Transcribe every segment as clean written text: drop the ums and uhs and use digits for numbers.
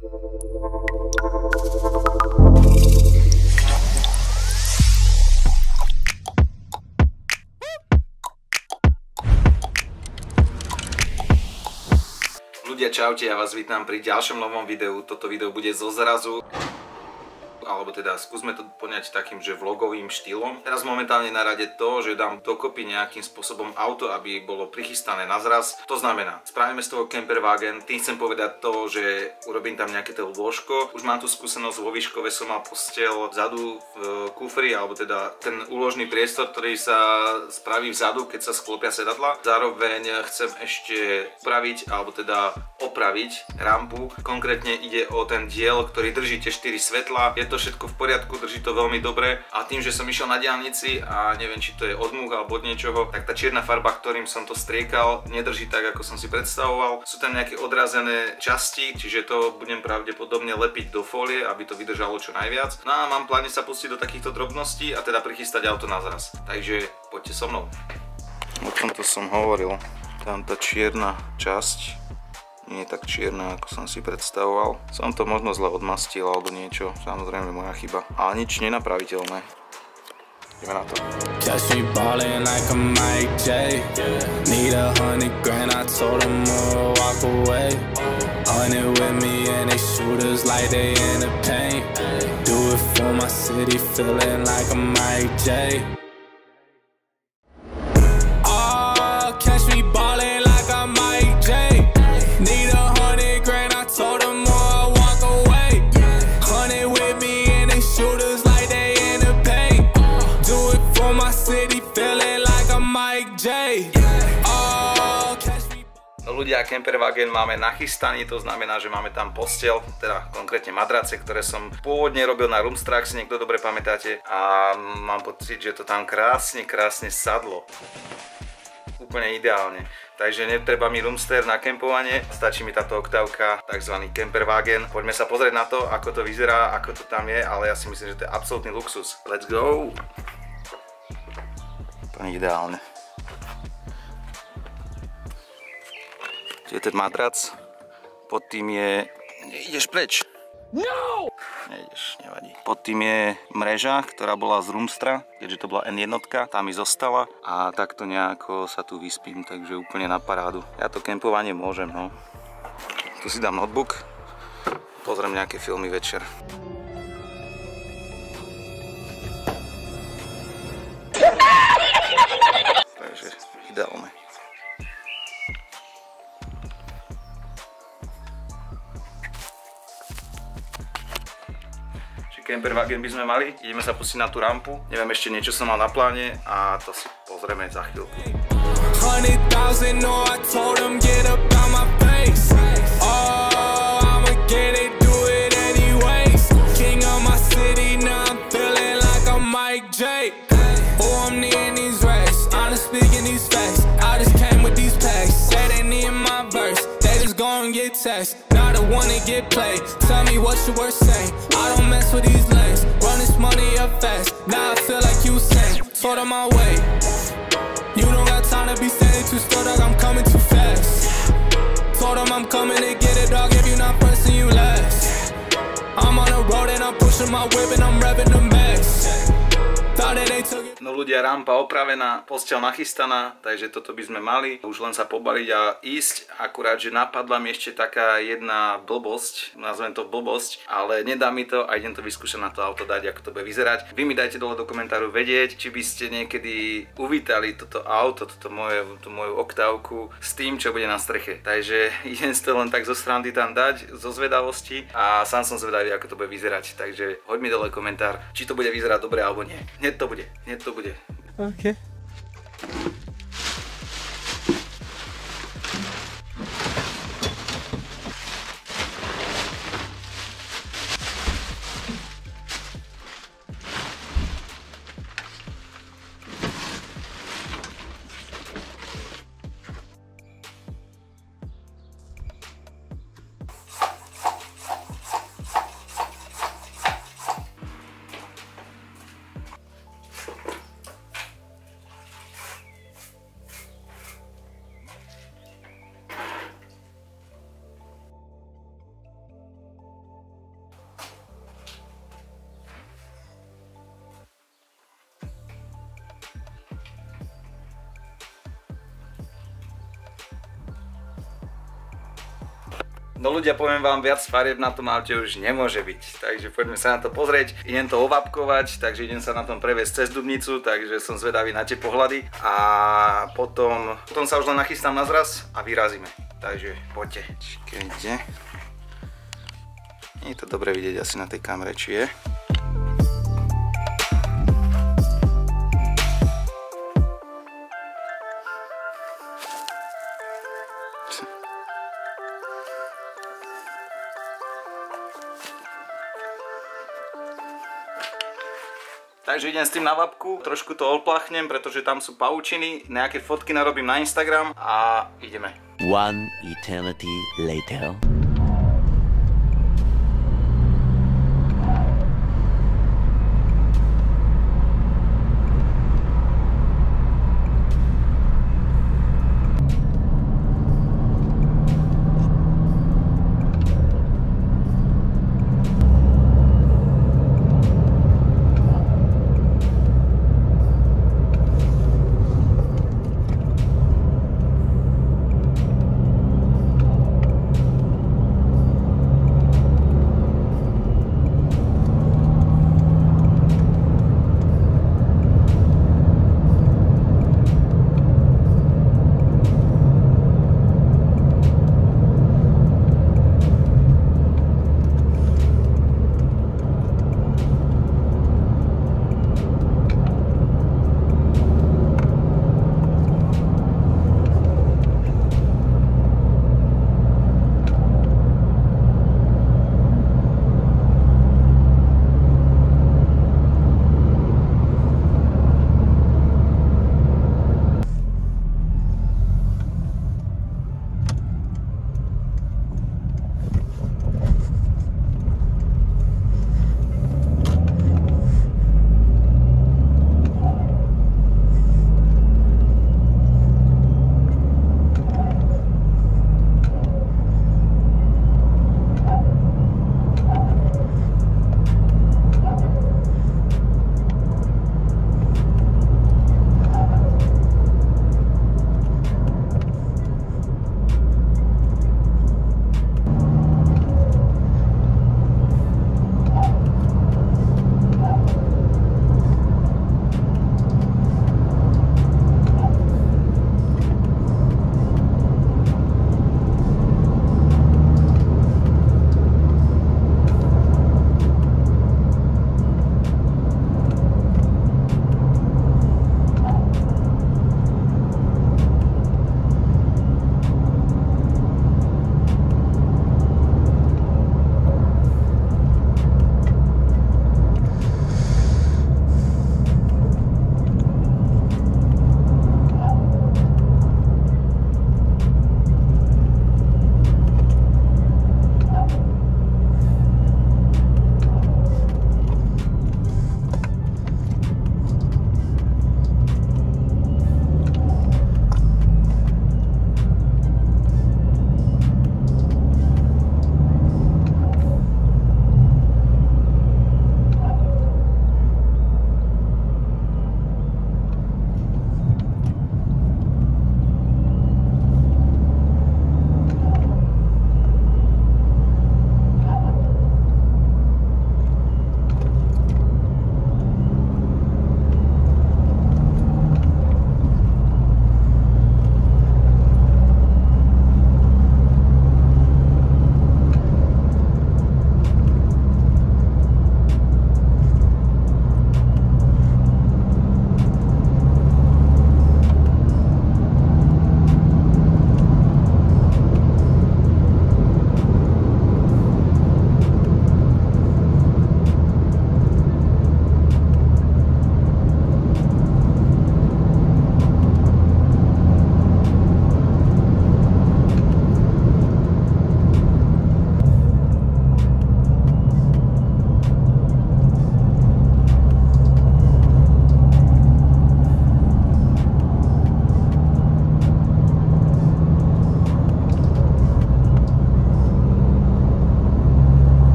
Ľudia, čaute, ja vás vítam pri ďalšom novom videu. Toto video bude zo zrazu, alebo teda skúsme to poňať takým, že vlogovým štýlom. Teraz momentálne na rade to, že dám dokopy nejakým spôsobom auto, aby bolo prichystané na zraz. To znamená, spravíme z toho camperwagen. Tým chcem povedať to, že urobím tam nejaké to lôžko. Už mám tu skúsenosť, vo Výškove som mal posteľ vzadu v kufri, alebo teda ten úložný priestor, ktorý sa spraví vzadu, keď sa sklopia sedadla. Zároveň chcem ešte upraviť, alebo teda opraviť rampu. Konkrétne ide o ten diel, ktorý drží tie 4 svetla. Je to všetko v poriadku, drží to veľmi dobre a tým, že som išiel na diaľnici a neviem, či to je od múch alebo od niečoho, tak tá čierna farba, ktorým som to striekal, nedrží tak, ako som si predstavoval. Sú tam nejaké odrazené časti, čiže to budem pravdepodobne lepiť do fólie, aby to vydržalo čo najviac. No a mám pláne sa pustiť do takýchto drobností a teda prichystať auto na zraz. Takže poďte so mnou. O tomto som hovoril. Tam tá čierna časť nie je tak čierna, ako som si predstavoval. Som to možno zle odmastil alebo niečo, samozrejme moja chyba. Ale nič nenapraviteľné. Ideme na to. Catch me ballin' like a Mike J. Need 100 grand, I told them more, walk away. 100 with me and they shooters like they in the paint. Do it for my city, feeling like a Mike J. Oh, catch me ballin' like a Mike J. Need 100 grand, I told them more, walk away. 100 with me and they shooters like they in the paint. Do it for my city, feeling like a Mike J. Oh, catch me. No ľudia, camperwagen máme nachystaný, to znamená, že máme tam posteľ, teda konkrétne madrace, ktoré som pôvodne robil na Roomstrach, si niekto dobre pamätáte. A mám pocit, že to tam krásne sadlo. Úplne ideálne. Takže netreba mi roomster na kempovanie, stačí mi táto oktávka, tzv. Camperwagen. Poďme sa pozrieť na to, ako to vyzerá, ako to tam je, ale ja si myslím, že to je absolútny luxus. Let's go! Úplne ideálne. Tu je ten madrac, pod tým je... Ideš preč! No! Nejdeš, nevadí. Pod tým je mreža, ktorá bola z Roomstra, keďže to bola N1, tá mi zostala a takto nejako sa tu vyspím, takže úplne na parádu. Ja to kempovanie môžem, no. Tu si dám notebook, pozriem nejaké filmy večer. Takže ideálne. Camperwagen by sme mali, ideme sa pustiť na tú rampu, neviem, ešte niečo som mal na pláne a to si pozrieme za chvíľku. 100,000, no, I told them get up on my face. Oh, I'ma get it, do it anyways. King of my city, now I'm feeling like I'm Mike J. Oh, I'm needing these racks, honest speaking these facts. I just came with these packs, said they need my verse. They just gon' get text, not the one to get played. Tell me what you were saying, I don't mess with these lanes. Run this money up fast, now I feel like you saying. Sort of my way, you don't got time to be standing too still, dog, I'm coming too fast. Told them I'm coming to get it, dog, if you not first then you last. I'm on the road and I'm pushing my whip and I'm revving the max. No ľudia, rampa opravená, posteľ nachystaná, takže toto by sme mali. Už len sa pobaliť a ísť. Akurát, že napadla mi ešte taká jedna blbosť, nazvem to blbosť, ale nedá mi to a idem to vyskúšať na to auto dať, ako to bude vyzerať. Vy mi dajte dole do komentáru vedieť, či by ste niekedy uvítali toto auto, tú moju oktávku s tým, čo bude na streche. Takže idem si to len tak zo srandy tam dať, zo zvedavosti a sám som zvedavý, ako to bude vyzerať. Takže hoď mi dole komentár, či to bude vyzerať dobre alebo nie. Hneď to bude. OK. No ľudia, poviem vám, viac farieb na tom aute už nemôže byť. Takže poďme sa na to pozrieť. Idem to ovapkovať, takže idem sa na tom previesť cez Dubnicu, takže som zvedavý na tie pohľady. A potom sa už len nachystám na zraz a vyrazíme. Takže poďte. Čakajte. Nie je to dobre vidieť asi na tej kamere, či je. Takže idem s tým na vapku, trošku to olplachnem, pretože tam sú pavučiny, nejaké fotky narobím na Instagram a ideme. One eternity later.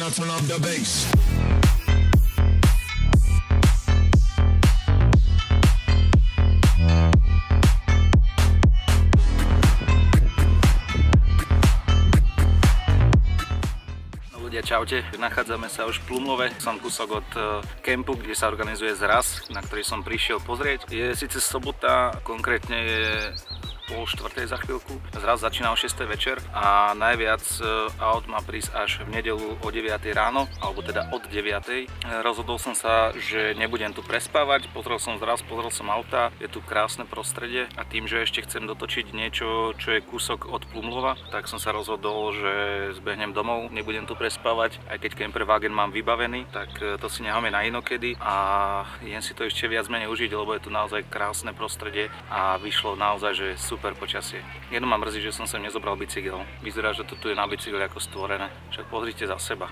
now turn up the bass. Ľudia, čaute. Nachádzame sa už v Plumlove. Som kúsok od kempu, kde sa organizuje zraz, na ktorý som prišiel pozrieť. Je síce sobota, konkrétne je 3:30 za chvíľku. Zraz začína o 6. večer a najviac aut má prísť až v nedeľu o 9. ráno, alebo teda od 9. Rozhodol som sa, že nebudem tu prespávať. Pozrel som zraz, pozrel som auta, je tu krásne prostredie a tým, že ešte chcem dotočiť niečo, čo je kúsok od Plumlova, tak som sa rozhodol, že zbehnem domov, nebudem tu prespávať. Aj keď camperwagen mám vybavený, tak to si necháme na inokedy a idem si to ešte viac menej užiť, lebo je tu naozaj krásne prostredie a vyšlo naozaj, že super počasie. Jedno ma mrzí, že som sem nezobral bicykel. Vyzerá, že to tu je na bicykli ako stvorené. Však pozrite za seba.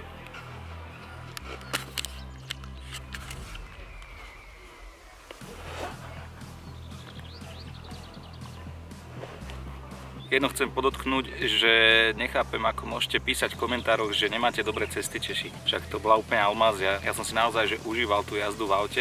Jedno chcem podotknúť, že nechápem, ako môžete písať v komentároch, že nemáte dobré cesty Češi. Však to bola úplne almázia. Ja som si naozaj že užíval tú jazdu v aute.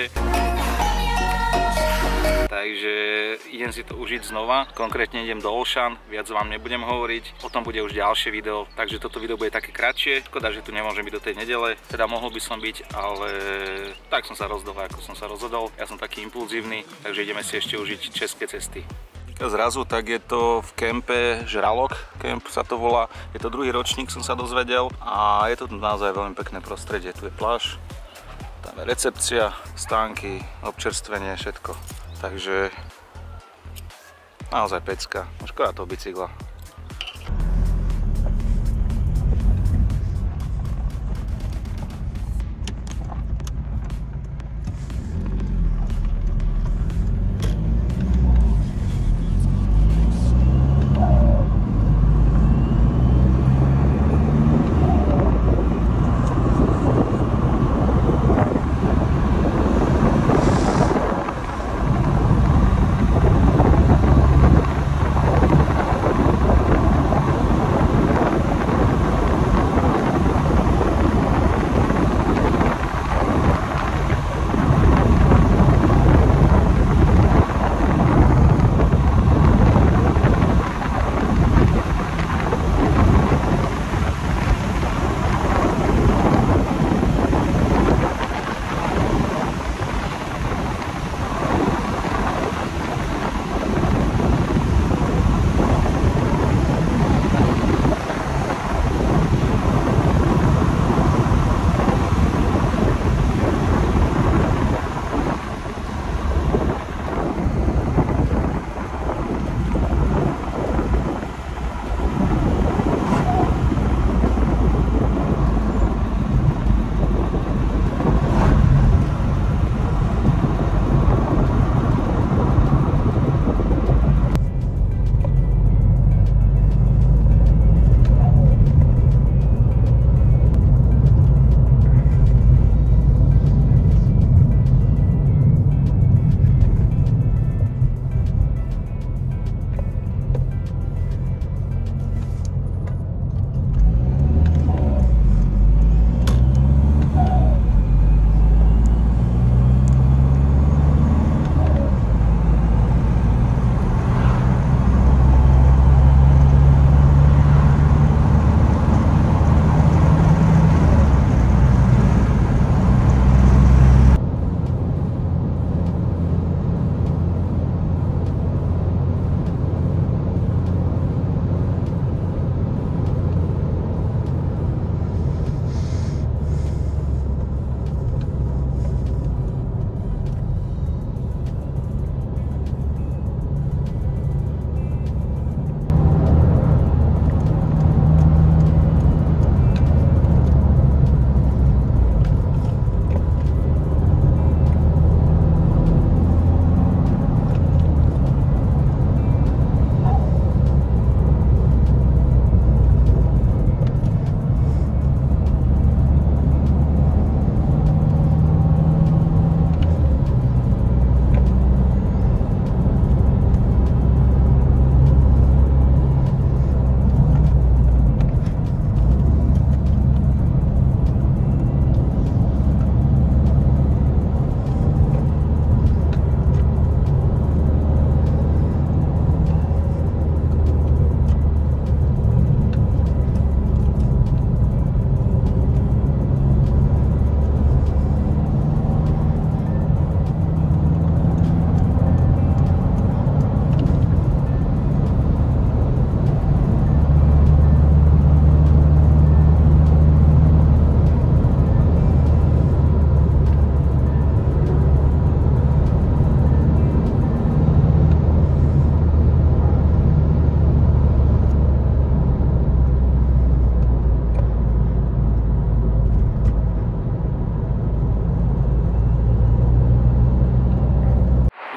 Takže idem si to užiť znova. Konkrétne idem do Olšan, viac vám nebudem hovoriť. Potom bude už ďalšie video, takže toto video bude také kratšie. Škoda, že tu nemôžem byť do tej nedele. Teda mohol by som byť, ale tak som sa rozhodol, ako som sa rozhodol. Ja som taký impulzívny, takže ideme si ešte užiť české cesty. Zrazu tak je to v kempe Žralok, kemp sa to volá. Je to druhý ročník, som sa dozvedel a je to naozaj veľmi pekné prostredie. Tu je pláž, tam je recepcia, stánky, občerstvenie, všetko. Takže naozaj pecka, škoda toho bicykla.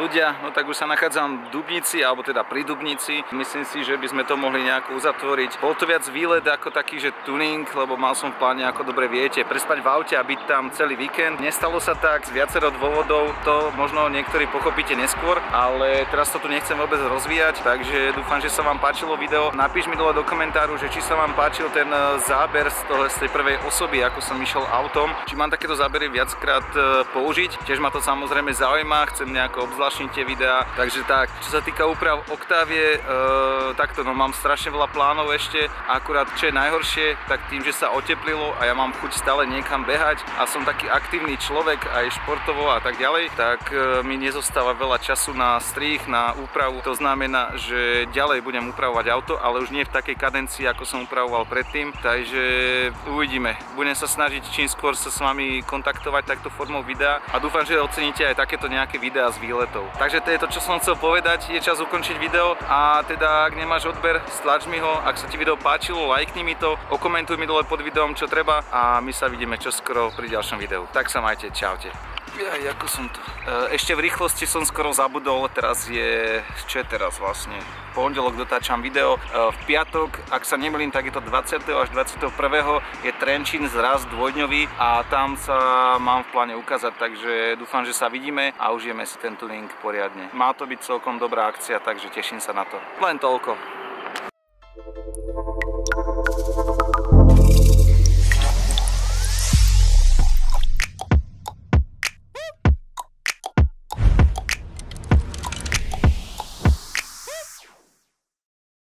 ľudia, no tak už sa nachádzam v Dubnici, alebo teda pri Dubnici. Myslím si, že by sme to mohli nejako uzatvoriť. Bol to viac výlet ako taký, že tuning, lebo mal som v pláne, ako dobre viete, prespať v aute a byť tam celý víkend. Nestalo sa tak z viacero dôvodov, to možno niektorí pochopíte neskôr, ale teraz to tu nechcem vôbec rozvíjať, takže dúfam, že sa vám páčilo video. Napíš mi dole do komentáru, že či sa vám páčil ten záber z tej prvej osoby, ako som išiel autom, či mám takéto zábery viackrát použiť. Tiež ma to samozrejme zaujíma, chcem nejako obzvláštniť tie videá. Takže tak, čo sa týka úprav Octavie, takto no mám strašne veľa plánov ešte. Akurát čo je najhoršie, tak tým, že sa oteplilo a ja mám chuť stále niekam behať a som taký aktívny človek aj športovo a tak ďalej, tak mi nezostáva veľa času na strih, na úpravu. To znamená, že ďalej budem upravovať auto, ale už nie v takej kadencii, ako som upravoval predtým. Takže uvidíme. Budem sa snažiť čím skôr sa s vami kontaktovať takto formou videa a dúfam, že oceníte aj takéto nejaké videá z výletov. Takže to je to, čo som chcel povedať. Je čas ukončiť video a teda ak nemáš odber, stlač mi ho. Ak sa ti video páčilo, lajkni mi to, okomentuj mi dole pod videom, čo treba a my sa vidíme čoskoro pri ďalšom videu. Tak sa majte, čaute. Ako som tu. Ešte v rýchlosti som skoro zabudol, teraz je, čo je teraz vlastne? Pondelok dotáčam video. V piatok, ak sa nemýlim, tak je to 20. až 21. je Trenčín zraz dvojdňový a tam sa mám v pláne ukázať, takže dúfam, že sa vidíme a užijeme si ten tuning poriadne. Má to byť celkom dobrá akcia, takže teším sa na to. Len toľko.